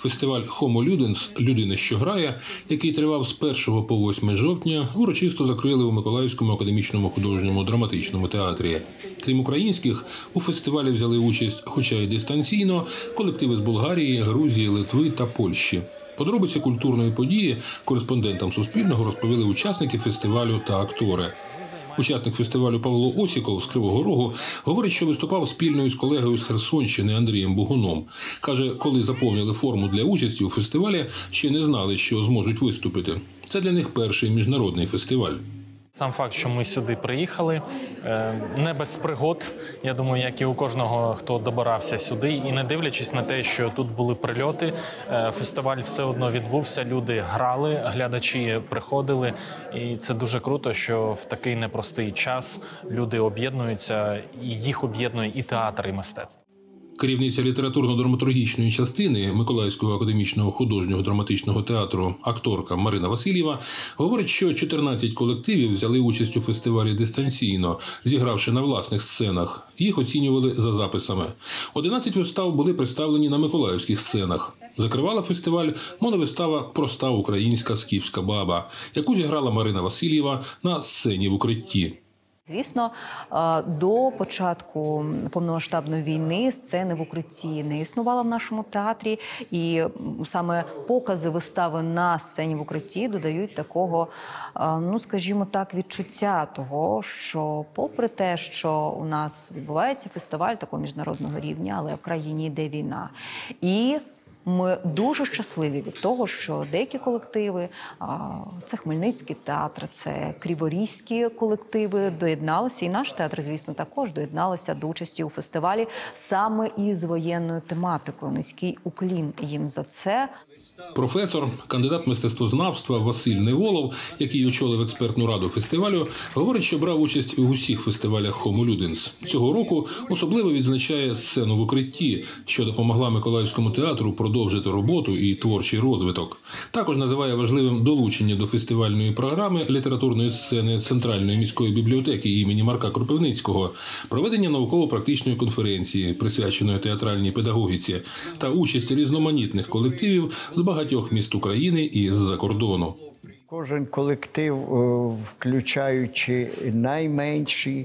Фестиваль «Homo Ludens» – «Людина, що грає», який тривав з 1 по 8 жовтня, урочисто закрили у Миколаївському академічному художньому драматичному театрі. Крім українських, у фестивалі взяли участь, хоча й дистанційно, колективи з Болгарії, Грузії, Литви та Польщі. Подробиці культурної події кореспондентам Суспільного розповіли учасники фестивалю та актори. Учасник фестивалю Павло Осіков з Кривого Рогу говорить, що виступав спільно із колегою з Херсонщини Андрієм Бугуном. Каже, коли заповнили форму для участі у фестивалі, ще не знали, що зможуть виступити. Це для них перший міжнародний фестиваль. Сам факт, що ми сюди приїхали, не без пригод, я думаю, як і у кожного, хто добирався сюди. І не дивлячись на те, що тут були прильоти, фестиваль все одно відбувся, люди грали, глядачі приходили. І це дуже круто, що в такий непростий час люди об'єднуються, і їх об'єднує і театр, і мистецтво. Керівниця літературно-драматургічної частини Миколаївського академічного художнього драматичного театру, акторка Марина Васильєва, говорить, що 14 колективів взяли участь у фестивалі дистанційно, зігравши на власних сценах. Їх оцінювали за записами. 11 вистав були представлені на миколаївських сценах. Закривала фестиваль моновистава «Проста українська скіфська баба», яку зіграла Марина Васильєва на сцені в укритті. Звісно, до початку повномасштабної війни сцени в укритті не існувало в нашому театрі, і саме покази вистави на сцені в укритті додають такого, ну скажімо так, відчуття того, що попри те, що у нас відбувається фестиваль такого міжнародного рівня, але в країні йде війна. І ми дуже щасливі від того, що деякі колективи, це Хмельницький театр, це Криворізькі колективи доєдналися, і наш театр, звісно, також доєдналися до участі у фестивалі саме із воєнною тематикою. Низький уклін їм за це. Професор, кандидат мистецтвознавства Василь Неволов, який очолив експертну раду фестивалю, говорить, що брав участь у усіх фестивалях «Homo Ludens». Цього року особливо відзначає сцену в укритті, що допомогла Миколаївському театру продовжити роботу і творчий розвиток. Також називає важливим долучення до фестивальної програми літературної сцени Центральної міської бібліотеки імені Марка Кропивницького, проведення науково-практичної конференції, присвяченої театральній педагогіці, та участь різноманітних колективів з багатьох міст України і з-за кордону. Кожен колектив, включаючи найменші,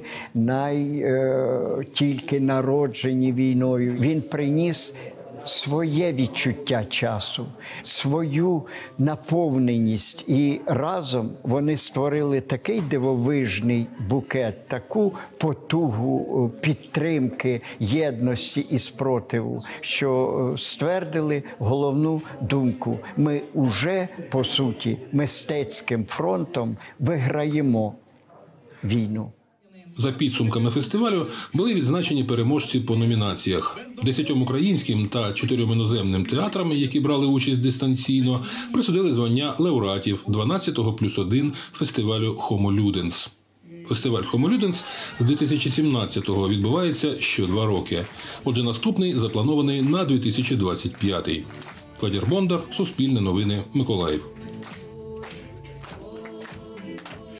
тільки народжені війною, він приніс своє відчуття часу, свою наповненість. І разом вони створили такий дивовижний букет, таку потугу підтримки, єдності і спротиву, що ствердили головну думку. Ми уже, по суті, мистецьким фронтом виграємо війну. За підсумками фестивалю були відзначені переможці по номінаціях. 10 українським та 4 іноземним театрам, які брали участь дистанційно, присудили звання лауреатів 12+1 фестивалю «Homo Ludens». Фестиваль «Homo Ludens» з 2017-го відбувається що 2 роки. Отже, наступний запланований на 2025-й. Федір Бондар, Суспільне новини, Миколаїв.